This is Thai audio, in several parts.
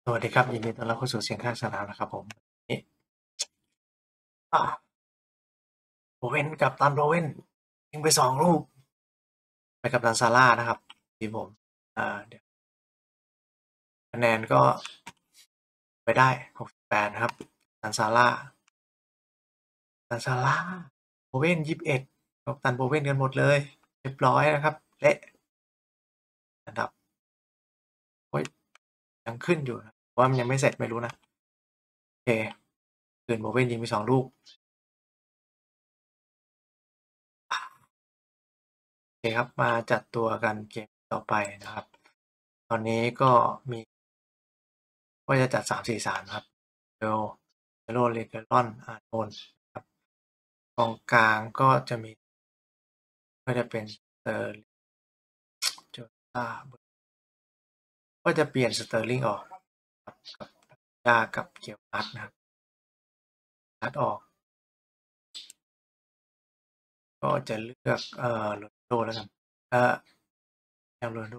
สวัสดีครับยินดีต้อนรับเข้าสู่เสียงข้างสนามนะครับผมนี่อ่าโบเวนกัปตันโบเวนยิงไป2ลูกไปกัปตันซาร่านะครับทีมผมเดี๋ยวคะแนนก็ไปได้68นะครับกัปตันซาร่ากัปตันซาร่าโบเวน21กัปตันโบเวนกันหมดเลยเรียบร้อยนะครับเละอันดับโอ้ยยังขึ้นอยู่นะว่ามันยังไม่เสร็จไม่รู้นะโอเคคืนโบเวนยิงไป2ลูกโอเคครับมาจัดตัวกันเกมต่อไปนะครับตอนนี้ก็มีว่าจะจัด3-4-3ครับ เบลเโรเลเกอรอนโนนครับกองกลางก็จะมีก็จะเป็นสเตอร์โจตาก็จะเปลี่ยนสเตอร์ลิงออกครับกับยากับเกียวนัดนะครับนัดออกก็จะเลือกโรนัลโดแล้วกันแอมโรนัลโด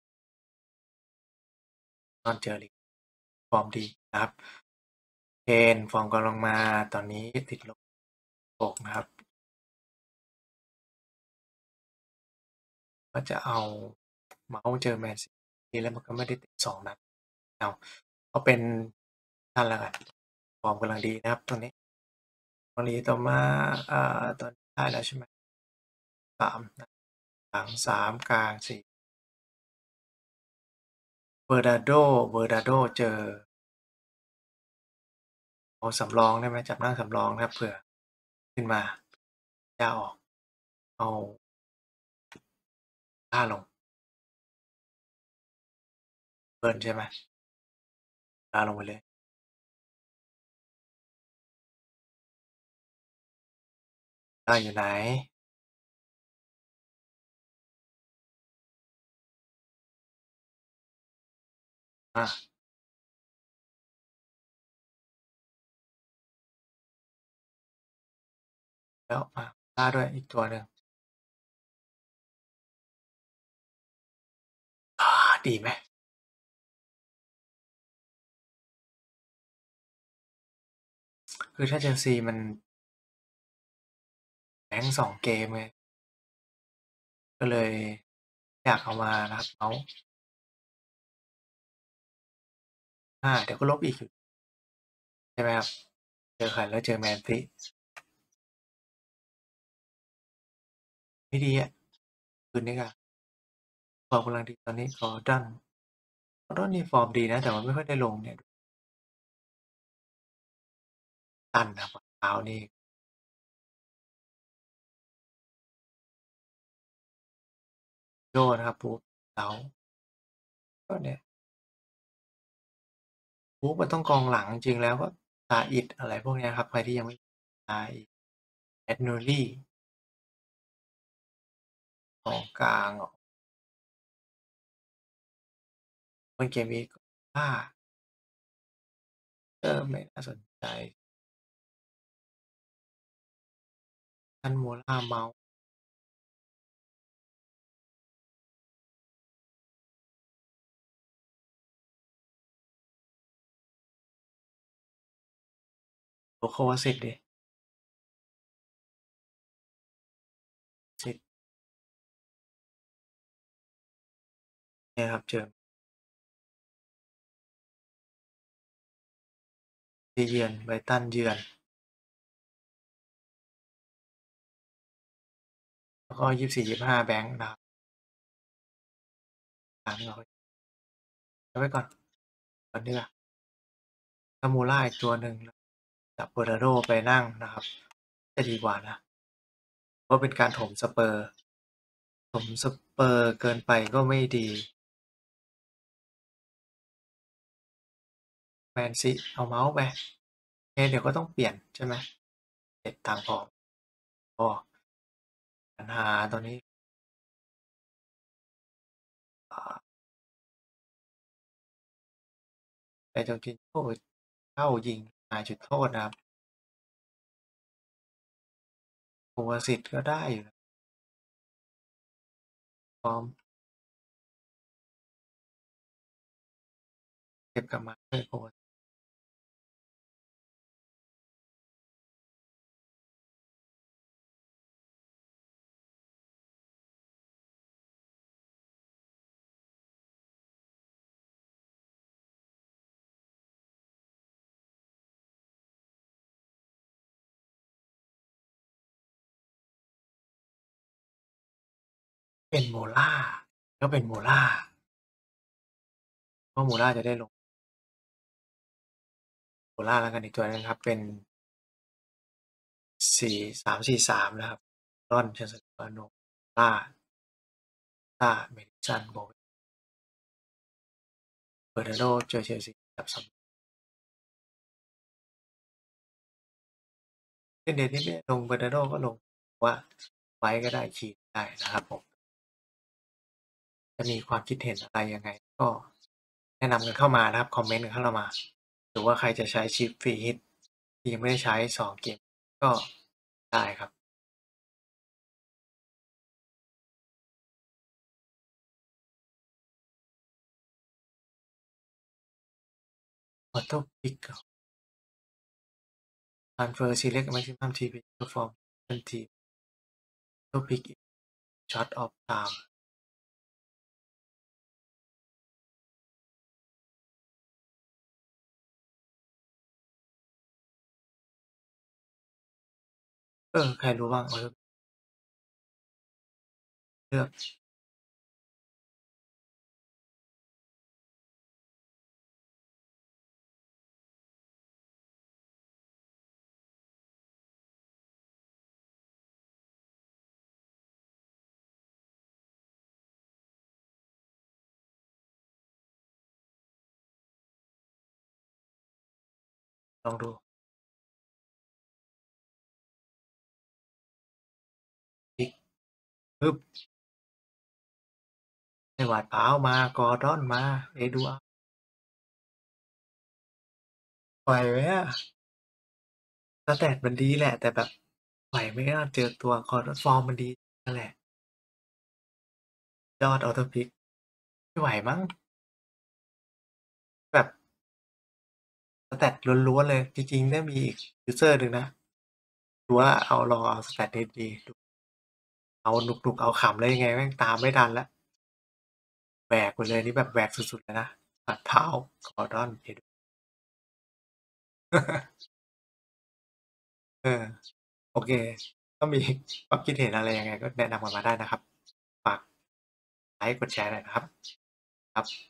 นอนเจอริกฟอร์มดีนะครับเคนฟอร์มกำลังมาตอนนี้ติดลบ6นะครับก็จะเอาเมาส์เจอแมนซีแล้วมันก็ไม่ได้ติด2 นัดเอาเป็นนั่นแล้วกันฟอร์มกำลังดีนะครับตรงนี้ตรงนี้ต่อมาตอนได้แล้วใช่ไหม3หลัง3กลาง4เบอร์ดาโดเจอเอาสำรองได้ไหมจับนั่งสำรองนะครับเผื่อขึ้นมาย่าออกเอาล่าลงเบิร์นใช่ไหมล่าลงไปเลยล่าอยู่ไหนอ่ะแล้วล่าด้วยอีกตัวหนึ่งดีไหมคือถ้าเชลซีมันแพ้2 เกมไงก็เลยอยากเอามานะครับเมาส์เดี๋ยวก็ลบอีกใช่ไหมครับเจอใครแล้วเจอแมนซีไม่ดีอ่ะคืนนี้ก็ฟอร์มกำลังดีตอนนี้กอร์ดอนนี่ฟอร์มดีนะแต่ว่าไม่ค่อยได้ลงเนี่ยตันนะครับเท้านี่โยนะครับปุ๊บเท้าก็เนี่ยปุ๊บมันต้องกองหลังจริงๆแล้วก็ซาอิดอะไรพวกนี้ครับใครที่ยังไม่ซาอิดแอดนูรี่กองกลางเมื่อเกมนี้ก็ไม่น่าสนใจท่านโมล่าเมาส์โลโควาสิตดิสิตเนี่ยครับเจอที่เยือนไบรตันเยือนแล้วก็24-25แบงค์นะครับอ่านเอาไว้ก่อนดีกว่าถ้ามูล่าอีกตัวหนึ่งจับโบราโดไปนั่งนะครับจะดีกว่านะเพราะเป็นการถมสเปอร์เกินไปก็ไม่ดีแมนซีเอาเมาส์ไปเดี๋ยวก็ต้องเปลี่ยนใช่ไหมเจ็บตังค์พอปัญหาตอนนี้ไอโจกินโอ้เข้ายิงจุดโทษนะครับโควาสิตก็ได้อยู่พร้อมเก็บกลับมาด้วยโพสเป็นโมล่าก็เป็นโมล่าเพราะโมล่าจะได้ลงโมล่าแล้วกันอีกตัวนึงครับเป็น4343นะครับรอนเชนสเปอร์โนล่าตาเมดิสันโบเบอร์นาโดเจอเชลซีกับสเล่นเดนนี่ไม่ลงเบอร์นาโดก็ลงว่าไว้ก็ได้ขีดได้นะครับผมจะมีความคิดเห็นอะไรยังไงก็แนะนำกันเข้ามานะครับคอมเมนต์กันเข้ามาหรือว่าใครจะใช้ชิปฟรีฮิตที่ยังไม่ได้ใช้2เกมก็ได้ครับออโต้พิก transfer select maximum TP perform ทันทีออโต้พิก shot of time ใครรู้บ้างเลือกลองดูพิกปึ๊บไอหวาดเปล่ามากอร์ดอนมาเอดูอาไหวไหมอะสแตทมันดีแหละแต่แบบไหวไหมอะเจอตัวคอร์ดอนฟอร์มมันดีนั่นแหละยอดออโต้พิกไม่ไหวมั้งแบบสแตทล้วนๆเลยจริงๆได้มีอีกยูเซอร์หนึ่งนะดูว่าเอาลองเอาสแตทดีๆดูเอาหนุกๆเอาขำเลยยังไงแม่งตามไม่ทันแล้วแหวกไปเลยนี่แบบแหวกสุดๆเลยนะตัดเท้ากอร์ดอนเอดูเออ โอเคก็มีความคิดเห็นอะไรยังไงก็แนะนำกันมาได้นะครับ ฝากไลค์กดแชร์หน่อยนะครับครับ